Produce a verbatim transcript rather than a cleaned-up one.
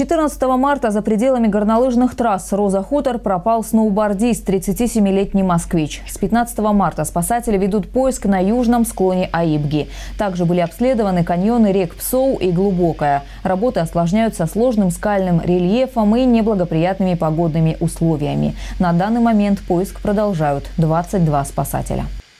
четырнадцатого марта за пределами горнолыжных трасс Роза Хутор пропал сноубордист, тридцатисемилетний москвич. С пятнадцатого марта спасатели ведут поиск на южном склоне Аибги. Также были обследованы каньоны рек Псоу и Глубокая. Работы осложняются сложным скальным рельефом и неблагоприятными погодными условиями. На данный момент поиск продолжают двадцать два спасателя.